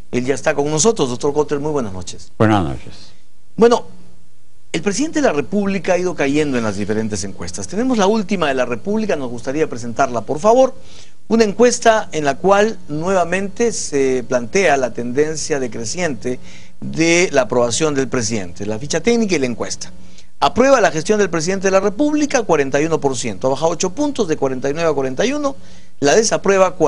Él ya está con nosotros. Doctor Kotler, muy buenas noches. Buenas noches. Bueno, el presidente de la República ha ido cayendo en las diferentes encuestas. Tenemos la última de la República, nos gustaría presentarla, por favor. Una encuesta en la cual nuevamente se plantea la tendencia decreciente de la aprobación del presidente. La ficha técnica y la encuesta. Aprueba la gestión del presidente de la República, 41%. Ha bajado 8 puntos, de 49 a 41. La desaprueba,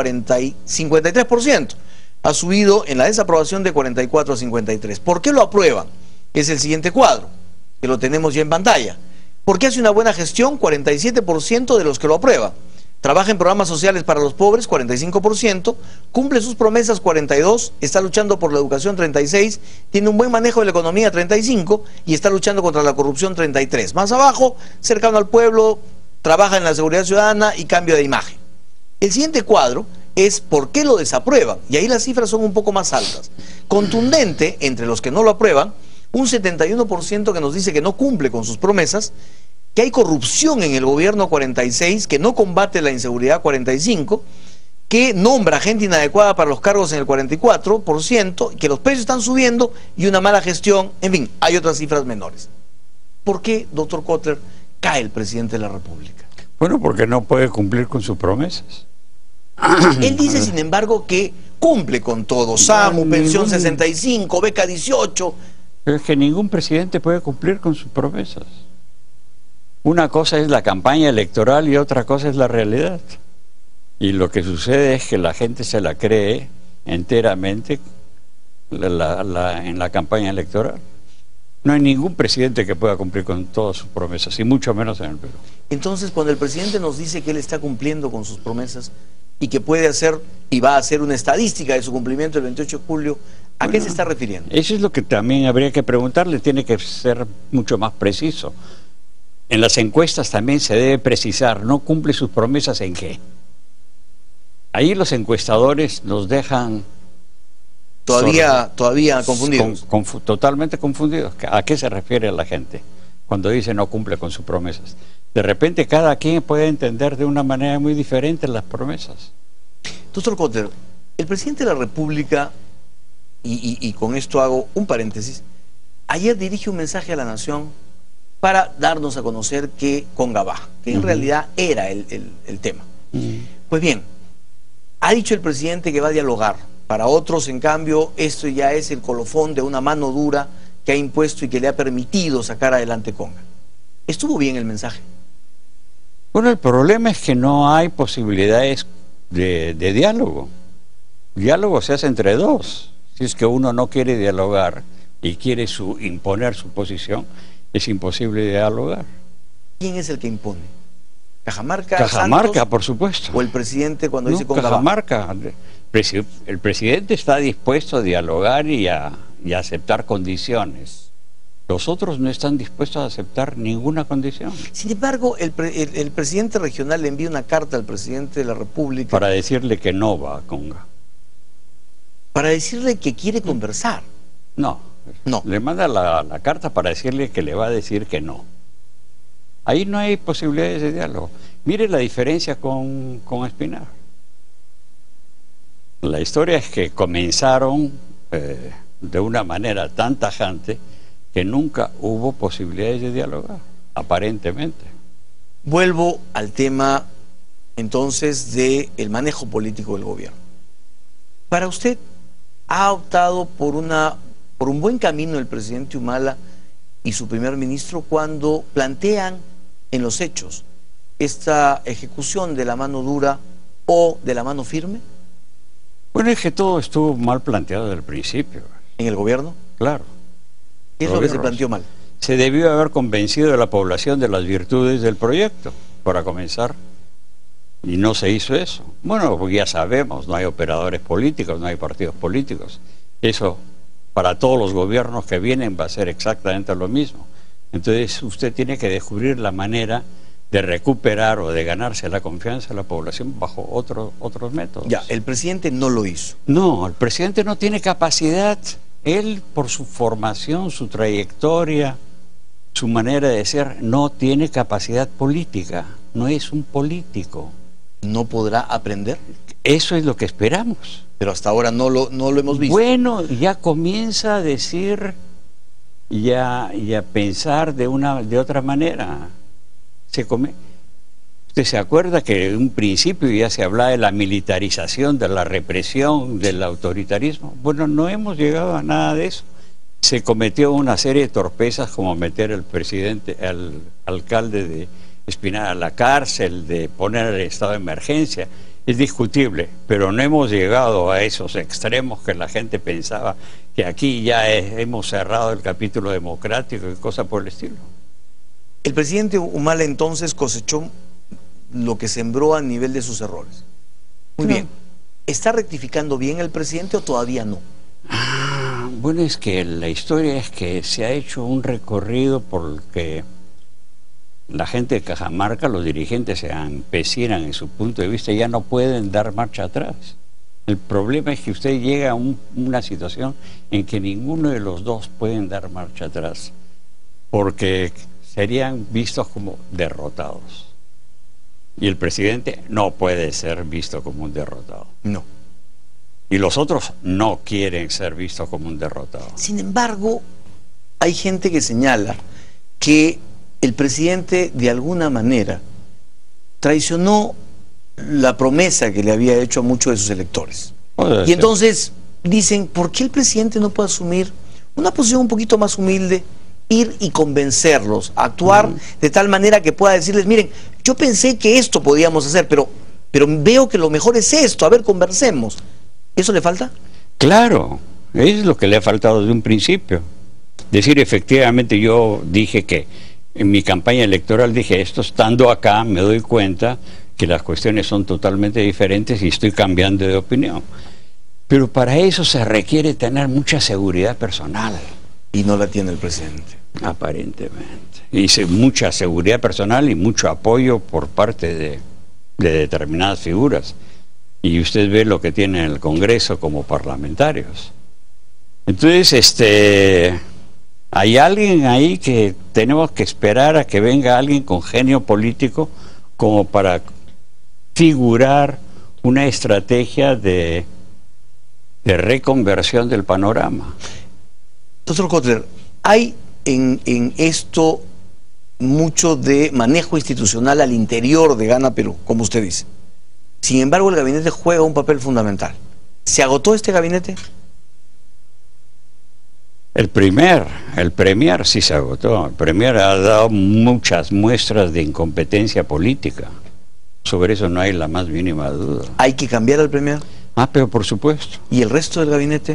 53%. Ha subido en la desaprobación de 44 a 53. ¿Por qué lo aprueban? Es el siguiente cuadro, que lo tenemos ya en pantalla. ¿Por qué hace una buena gestión? 47% de los que lo aprueban. Trabaja en programas sociales para los pobres, 45%, cumple sus promesas, 42%, está luchando por la educación, 36%, tiene un buen manejo de la economía, 35%, y está luchando contra la corrupción, 33%. Más abajo, cercano al pueblo, trabaja en la seguridad ciudadana y cambio de imagen. El siguiente cuadro es por qué lo desaprueban, y ahí las cifras son un poco más altas. Contundente, entre los que no lo aprueban, un 71% que nos dice que no cumple con sus promesas, que hay corrupción en el gobierno, 46%, que no combate la inseguridad, 45%, que nombra gente inadecuada para los cargos en el 44%, que los precios están subiendo y una mala gestión, en fin, hay otras cifras menores. ¿Por qué, doctor Kotler, cae el presidente de la República? Bueno, porque no puede cumplir con sus promesas. Él dice, sin embargo, que cumple con todo, SAMU, pensión 65, beca 18. Pero es que ningún presidente puede cumplir con sus promesas. Una cosa es la campaña electoral y otra cosa es la realidad. Y lo que sucede es que la gente se la cree enteramente en la campaña electoral. No hay ningún presidente que pueda cumplir con todas sus promesas, y mucho menos en el Perú. Entonces, cuando el presidente nos dice que él está cumpliendo con sus promesas y que puede hacer y va a hacer una estadística de su cumplimiento el 28 de julio, ¿a qué se está refiriendo? Eso es lo que también habría que preguntarle, tiene que ser mucho más preciso. En las encuestas también se debe precisar, ¿no cumple sus promesas en qué? Ahí los encuestadores nos dejan todavía confundidos. Totalmente confundidos. ¿A qué se refiere la gente cuando dice no cumple con sus promesas? De repente cada quien puede entender de una manera muy diferente las promesas. Doctor Kotler, el presidente de la República, y con esto hago un paréntesis, ayer dirige un mensaje a la nación para darnos a conocer que Conga va, que en realidad era el tema. Pues bien, ha dicho el presidente que va a dialogar. Para otros, en cambio, esto ya es el colofón de una mano dura que ha impuesto y que le ha permitido sacar adelante Conga. ¿Estuvo bien el mensaje? Bueno, el problema es que no hay posibilidades de diálogo. Diálogo se hace entre dos. Si es que uno no quiere dialogar y quiere imponer su posición, es imposible dialogar. ¿Quién es el que impone? ¿Cajamarca? Cajamarca, Santos, por supuesto. ¿O el presidente cuando dice Conga va? Cajamarca. El presidente está dispuesto a dialogar y a aceptar condiciones. Los otros no están dispuestos a aceptar ninguna condición. Sin embargo, el presidente regional le envía una carta al presidente de la República para decirle que no va a Conga. Para decirle que quiere conversar. No. Le manda la carta para decirle que le va a decir que no. Ahí no hay posibilidades de diálogo. Mire la diferencia con Espinar. La historia es que comenzaron de una manera tan tajante que nunca hubo posibilidades de dialogar, aparentemente. Vuelvo al tema entonces del manejo político del gobierno. Para usted, ¿ha optado por un buen camino el presidente Humala y su primer ministro cuando plantean en los hechos esta ejecución de la mano dura o de la mano firme? Bueno, es que todo estuvo mal planteado desde el principio. ¿En el gobierno? Claro. ¿Qué es lo que se planteó mal? Se debió haber convencido a la población de las virtudes del proyecto, para comenzar. Y no se hizo eso. Bueno, pues ya sabemos, no hay operadores políticos, no hay partidos políticos. Eso, para todos los gobiernos que vienen, va a ser exactamente lo mismo. Entonces, usted tiene que descubrir la manera de recuperar o de ganarse la confianza de la población bajo otros métodos. Ya, el presidente no lo hizo. No, el presidente no tiene capacidad. Él, por su formación, su trayectoria, su manera de ser, no tiene capacidad política. No es un político. ¿No podrá aprender? Eso es lo que esperamos. Pero hasta ahora no lo hemos visto. Bueno, ya comienza a decir y a pensar de otra manera. ¿Usted se acuerda que en un principio ya se hablaba de la militarización, de la represión, del autoritarismo? Bueno, no hemos llegado a nada de eso. Se cometió una serie de torpezas como meter al alcalde de Espinar a la cárcel, de poner el estado de emergencia. Es discutible, pero no hemos llegado a esos extremos que la gente pensaba que aquí ya hemos cerrado el capítulo democrático y cosas por el estilo. El presidente Humala entonces cosechó lo que sembró a nivel de sus errores. Muy bien. ¿Está rectificando bien el presidente o todavía no? Bueno, es que la historia es que se ha hecho un recorrido por el que la gente de Cajamarca, los dirigentes se empecinan en su punto de vista y ya no pueden dar marcha atrás. El problema es que usted llega a una situación en que ninguno de los dos pueden dar marcha atrás, porque serían vistos como derrotados. Y el presidente no puede ser visto como un derrotado. No. Y los otros no quieren ser vistos como un derrotado. Sin embargo, hay gente que señala que el presidente de alguna manera traicionó la promesa que le había hecho a muchos de sus electores. Y entonces dicen, ¿por qué el presidente no puede asumir una posición un poquito más humilde, ir y convencerlos, actuar de tal manera que pueda decirles, miren, yo pensé que esto podíamos hacer, pero veo que lo mejor es esto, a ver, conversemos? ¿Eso le falta? Claro, es lo que le ha faltado desde un principio. Decir, efectivamente, yo dije que en mi campaña electoral dije esto, estando acá me doy cuenta que las cuestiones son totalmente diferentes y estoy cambiando de opinión. Pero para eso se requiere tener mucha seguridad personal. Y no la tiene el presidente. Aparentemente. Y mucha seguridad personal y mucho apoyo por parte de determinadas figuras. Y usted ve lo que tiene en el Congreso como parlamentarios. Entonces, hay alguien ahí que tenemos que esperar a que venga alguien con genio político como para figurar una estrategia de reconversión del panorama. Doctor Kotler, hay en esto mucho de manejo institucional al interior de Gana Perú, como usted dice. Sin embargo, el gabinete juega un papel fundamental. ¿Se agotó este gabinete? El premier sí se agotó. El premier ha dado muchas muestras de incompetencia política. Sobre eso no hay la más mínima duda. ¿Hay que cambiar al premier? Pero por supuesto. ¿Y el resto del gabinete?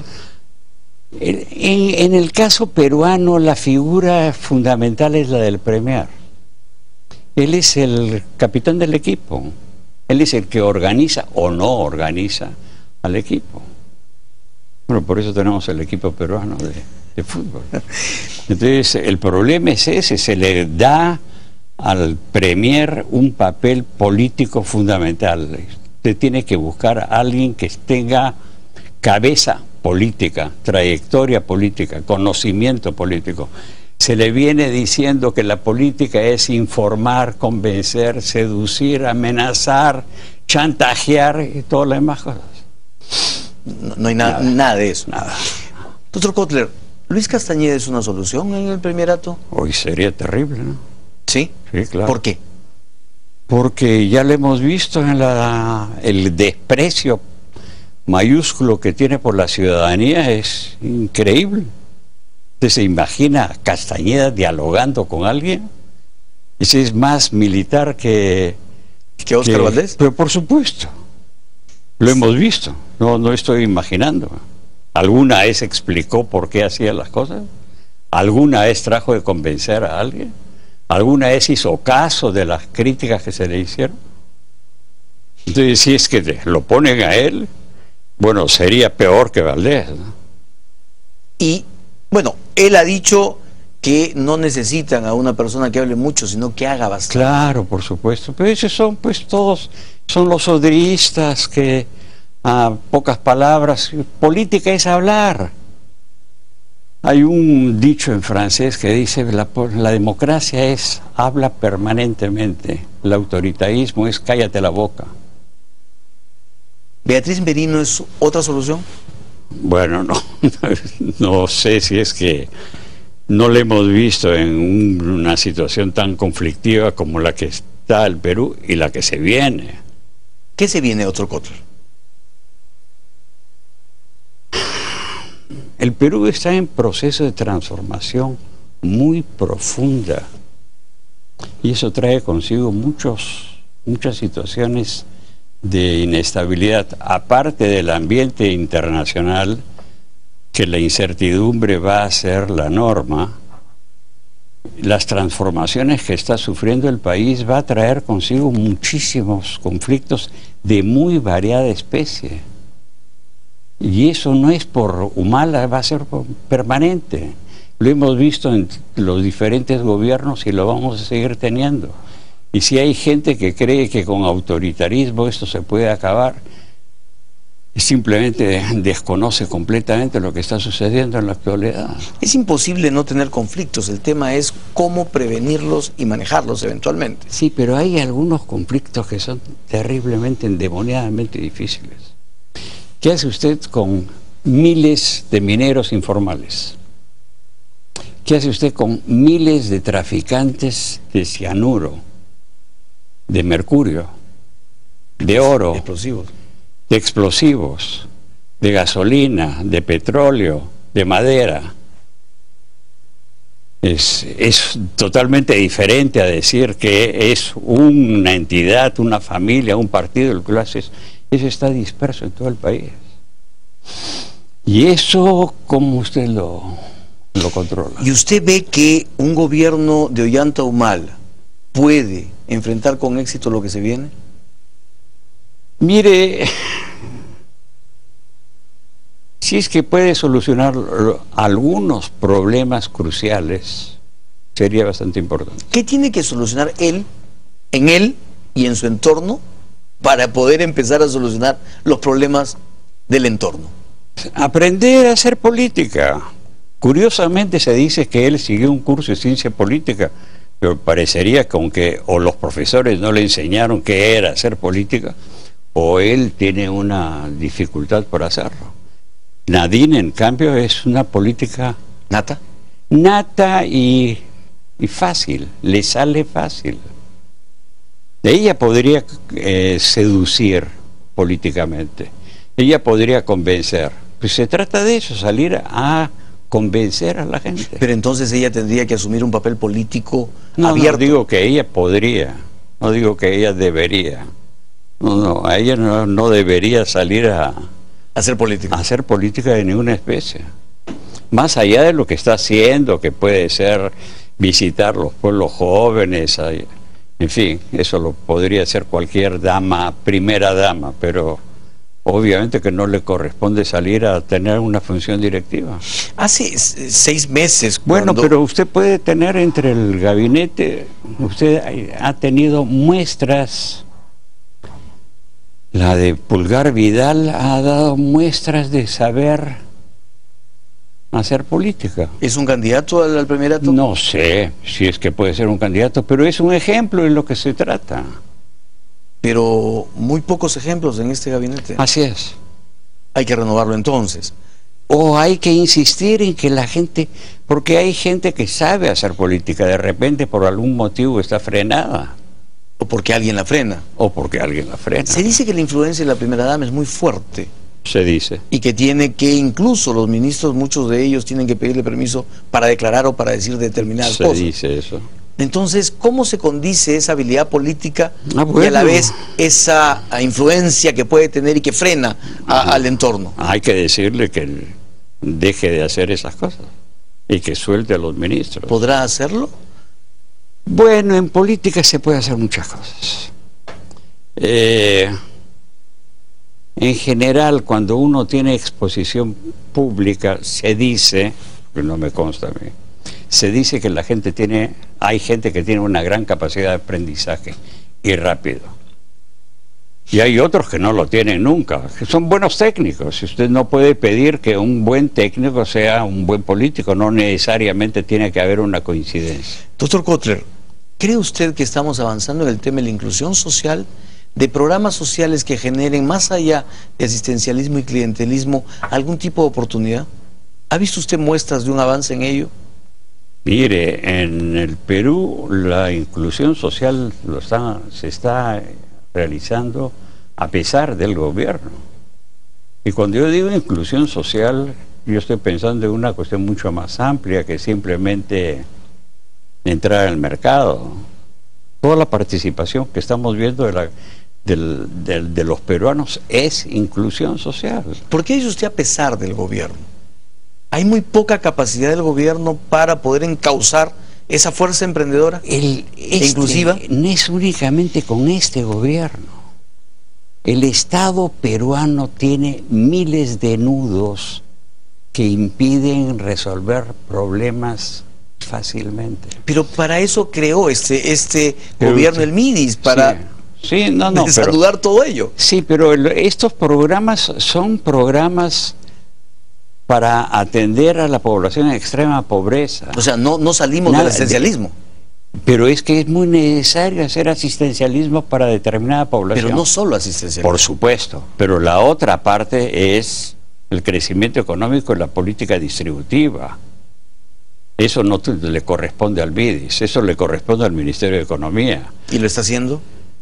En el caso peruano, la figura fundamental es la del premier. Él es el capitán del equipo. Él es el que organiza o no organiza al equipo. Bueno, por eso tenemos el equipo peruano de fútbol. Entonces, el problema es ese, se le da al premier un papel político fundamental. Usted tiene que buscar a alguien que tenga cabeza política, trayectoria política, conocimiento político. Se le viene diciendo que la política es informar, convencer, seducir, amenazar, chantajear y todas las demás cosas. No hay nada de eso. Nada. Doctor Kotler, ¿Luis Castañeda es una solución en el primerato? Hoy sería terrible, ¿no? ¿Sí? Sí, claro. ¿Por qué? Porque ya lo hemos visto en el desprecio mayúsculo que tiene por la ciudadanía, es increíble. ¿Usted se imagina a Castañeda dialogando con alguien? Ese es más militar que Óscar Valdés. Pero por supuesto, lo hemos visto, no estoy imaginando. ¿Alguna vez explicó por qué hacía las cosas? ¿Alguna vez trajo de convencer a alguien? ¿Alguna vez hizo caso de las críticas que se le hicieron? Entonces, si es que lo ponen a él, bueno, sería peor que Valdés, ¿no? Y, bueno, él ha dicho que no necesitan a una persona que hable mucho, sino que haga bastante. Claro, por supuesto. Pero esos son, pues, todos, son los odristas que, a pocas palabras, política es hablar. Hay un dicho en francés que dice, la democracia es habla permanentemente, el autoritarismo es cállate la boca. Entonces, si es que lo ponen a él, bueno, sería peor que Valdés, ¿no? Y, bueno, ¿Beatriz Merino es otra solución? Bueno, no sé si es que no le hemos visto en una situación tan conflictiva como la que está el Perú y la que se viene. ¿Qué se viene, doctor Kotler? El Perú está en proceso de transformación muy profunda y eso trae consigo muchas situaciones de inestabilidad, aparte del ambiente internacional, que la incertidumbre va a ser la norma. Las transformaciones que está sufriendo el país va a traer consigo muchísimos conflictos de muy variada especie. Y eso no es por humana, va a ser permanente. Lo hemos visto en los diferentes gobiernos y lo vamos a seguir teniendo. Y si hay gente que cree que con autoritarismo esto se puede acabar, simplemente desconoce completamente lo que está sucediendo en la actualidad. Es imposible no tener conflictos, el tema es cómo prevenirlos y manejarlos eventualmente. Sí, pero hay algunos conflictos que son terriblemente, endemoniadamente difíciles. ¿Qué hace usted con miles de mineros informales? ¿Qué hace usted con miles de traficantes de cianuro, de mercurio, de oro, de explosivos, de gasolina, de petróleo, de madera? Es totalmente diferente a decir que es una entidad, una familia, un partido el que lo hace. Eso está disperso en todo el país. Y eso, ¿cómo usted lo controla? ¿Y usted ve que un gobierno de Ollanta Humala puede enfrentar con éxito lo que se viene? Mire, si es que puede solucionar algunos problemas cruciales, sería bastante importante. ¿Qué tiene que solucionar él, en él y en su entorno, para poder empezar a solucionar los problemas del entorno? Aprender a hacer política. Curiosamente se dice que él siguió un curso de ciencia política, pero parecería que aunque o los profesores no le enseñaron qué era hacer política, o él tiene una dificultad por hacerlo. Nadine, en cambio, es una política nata y fácil, le sale fácil. Ella podría seducir políticamente, ella podría convencer. Pues se trata de eso, salir a convencer a la gente. Pero entonces ella tendría que asumir un papel político abierto. No digo que ella podría, no digo que ella debería. No, a ella no debería salir a hacer política. A hacer política de ninguna especie. Más allá de lo que está haciendo, que puede ser visitar los pueblos jóvenes, en fin, eso lo podría hacer cualquier dama, primera dama, pero obviamente que no le corresponde salir a tener una función directiva. Hace 6 meses... Bueno, pero usted puede tener entre el gabinete, usted ha tenido muestras, la de Pulgar Vidal ha dado muestras de saber hacer política. ¿Es un candidato al primerato? No sé si es que puede ser un candidato, pero es un ejemplo en lo que se trata. Pero muy pocos ejemplos en este gabinete. Así es. Hay que renovarlo entonces. O hay que insistir en que la gente, porque hay gente que sabe hacer política, de repente por algún motivo está frenada. O porque alguien la frena. O porque alguien la frena. Se dice que la influencia de la primera dama es muy fuerte. Se dice. Y que tiene que, incluso los ministros, muchos de ellos tienen que pedirle permiso para declarar o para decir determinadas cosas. Se dice eso. Entonces, ¿cómo se condice esa habilidad política y a la vez esa influencia que puede tener y que frena al entorno? Hay que decirle que deje de hacer esas cosas y que suelte a los ministros. ¿Podrá hacerlo? Bueno, en política se puede hacer muchas cosas. En general, cuando uno tiene exposición pública, se dice, que no me consta a mí, se dice que hay gente que tiene una gran capacidad de aprendizaje y rápido. Y hay otros que no lo tienen nunca, que son buenos técnicos. Usted no puede pedir que un buen técnico sea un buen político, no necesariamente tiene que haber una coincidencia. Doctor Kotler, ¿cree usted que estamos avanzando en el tema de la inclusión social de programas sociales que generen, más allá de asistencialismo y clientelismo, algún tipo de oportunidad? ¿Ha visto usted muestras de un avance en ello? Mire, en el Perú la inclusión social se está realizando a pesar del gobierno. Y cuando yo digo inclusión social, yo estoy pensando en una cuestión mucho más amplia que simplemente entrar al mercado. Toda la participación que estamos viendo de los peruanos es inclusión social. ¿Por qué dice usted a pesar del gobierno? ¿Hay muy poca capacidad del gobierno para poder encauzar esa fuerza emprendedora e inclusiva? No es únicamente con este gobierno. El Estado peruano tiene miles de nudos que impiden resolver problemas fácilmente. Pero para eso creó este gobierno, el MIDIS, para saludar todo ello. Sí, pero estos programas son programas para atender a la población en extrema pobreza. O sea, no salimos del asistencialismo. Pero es que es muy necesario hacer asistencialismo para determinada población. Pero no solo asistencialismo. Por supuesto, pero la otra parte es el crecimiento económico y la política distributiva. Eso no le corresponde al MIDIS, eso le corresponde al Ministerio de Economía. ¿Y lo está haciendo?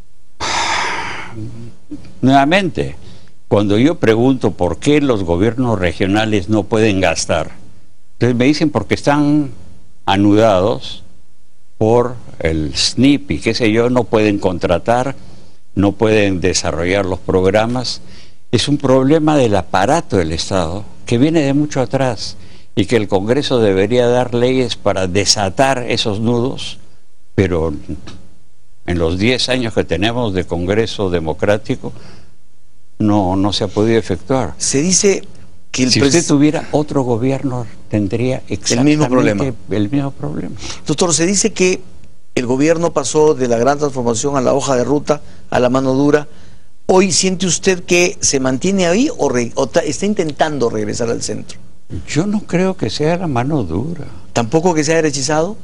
Nuevamente, cuando yo pregunto por qué los gobiernos regionales no pueden gastar, entonces me dicen porque están anudados por el SNIP y qué sé yo, no pueden contratar, no pueden desarrollar los programas. Es un problema del aparato del Estado que viene de mucho atrás y que el Congreso debería dar leyes para desatar esos nudos, pero en los 10 años que tenemos de Congreso democrático no se ha podido efectuar. Se dice que si usted tuviera otro gobierno tendría exactamente el mismo problema. Doctor, se dice que el gobierno pasó de la gran transformación a la hoja de ruta, a la mano dura. ¿Hoy siente usted que se mantiene ahí o está intentando regresar al centro? Yo no creo que sea la mano dura. ¿Tampoco que sea derechizado?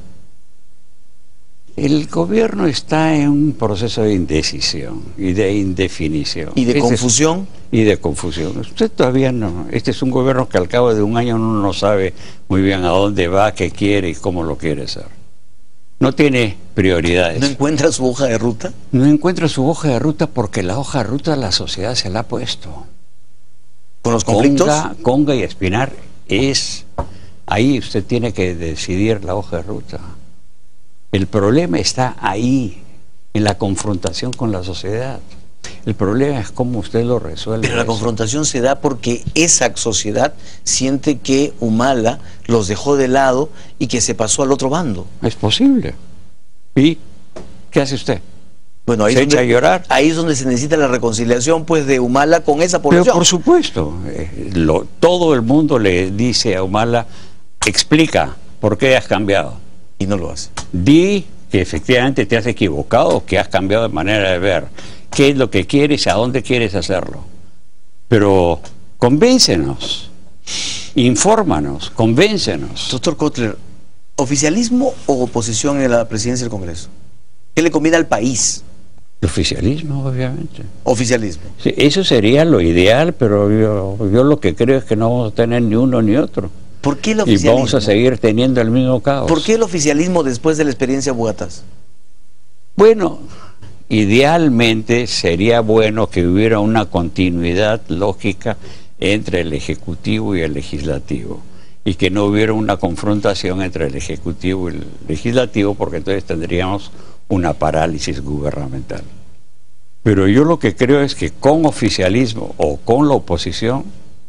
El gobierno está en un proceso de indecisión y de indefinición. ¿Y de confusión? Y de confusión. Usted todavía no. Este es un gobierno que al cabo de un año uno no sabe muy bien a dónde va, qué quiere y cómo lo quiere hacer. No tiene prioridades. ¿No encuentra su hoja de ruta? No encuentra su hoja de ruta porque la hoja de ruta la sociedad se la ha puesto. ¿Con los conflictos? Conga y Espinar es... Ahí usted tiene que decidir la hoja de ruta. El problema está ahí, en la confrontación con la sociedad. El problema es cómo usted lo resuelve. Pero la confrontación se da porque esa sociedad siente que Humala los dejó de lado y que se pasó al otro bando. Es posible. ¿Y qué hace usted? Bueno, ahí ¿Se echa a llorar? Ahí es donde se necesita la reconciliación pues de Humala con esa población. Pero por supuesto, todo el mundo le dice a Humala, explica por qué has cambiado. Y no lo hace. Di que efectivamente te has equivocado, que has cambiado de manera de ver. ¿Qué es lo que quieres? ¿A dónde quieres hacerlo? Pero convéncenos, infórmanos, convéncenos. Doctor Kotler, ¿oficialismo o oposición en la presidencia del Congreso? ¿Qué le conviene al país? El oficialismo, obviamente. Oficialismo. Sí, eso sería lo ideal, pero yo lo que creo es que no vamos a tener ni uno ni otro. ¿Por qué el oficialismo? Y vamos a seguir teniendo el mismo caos. ¿Por qué el oficialismo después de la experiencia Bugatás? Bueno, idealmente sería bueno que hubiera una continuidad lógica entre el Ejecutivo y el Legislativo y que no hubiera una confrontación entre el Ejecutivo y el Legislativo, porque entonces tendríamos una parálisis gubernamental. Pero yo lo que creo es que con oficialismo o con la oposición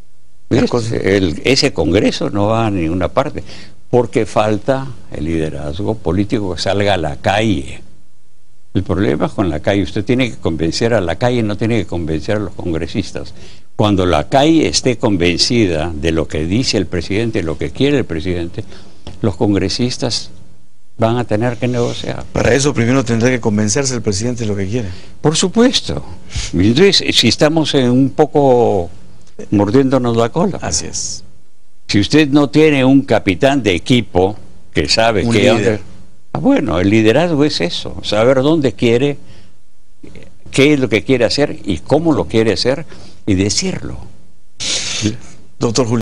ese Congreso no va a ninguna parte, porque falta el liderazgo político que salga a la calle. El problema es con la calle. Usted tiene que convencer a la calle, no tiene que convencer a los congresistas. Cuando la calle esté convencida de lo que dice el presidente, lo que quiere el presidente, los congresistas van a tener que negociar. Para eso primero tendrá que convencerse el presidente de lo que quiere. Por supuesto. Entonces, si estamos en un poco mordiéndonos la cola. Así es. Si usted no tiene un capitán de equipo que sabe un que... líder. Bueno, el liderazgo es eso, saber dónde quiere qué es lo que quiere hacer y cómo lo quiere hacer y decirlo. Doctor Julio.